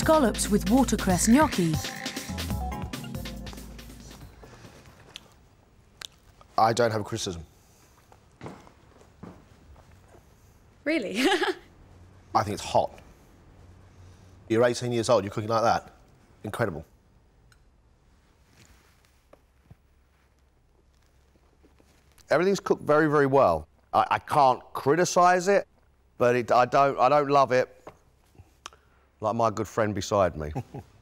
scallops with watercress gnocchi. I don't have a criticism. Really? I think it's hot. You're 18 years old, you're cooking like that? Incredible. Everything's cooked very, very well. I can't criticise it, but I don't love it like my good friend beside me.